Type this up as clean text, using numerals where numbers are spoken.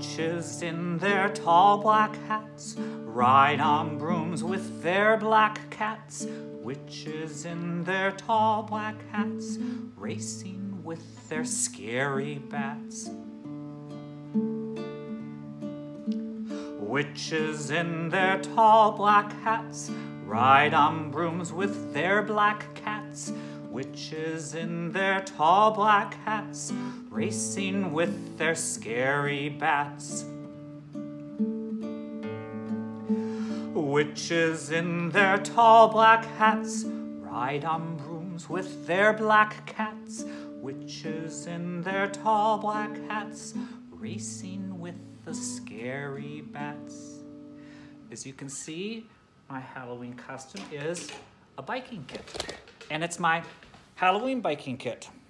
Witches in their tall black hats ride on brooms with their black cats. Witches in their tall black hats racing with their scary bats. Witches in their tall black hats ride on brooms with their black cats. Witches in their tall black hats racing with their scary bats. Witches in their tall black hats ride on brooms with their black cats. Witches in their tall black hats racing with the scary bats. As you can see, my Halloween costume is a biking kit, and it's my Halloween biking kit.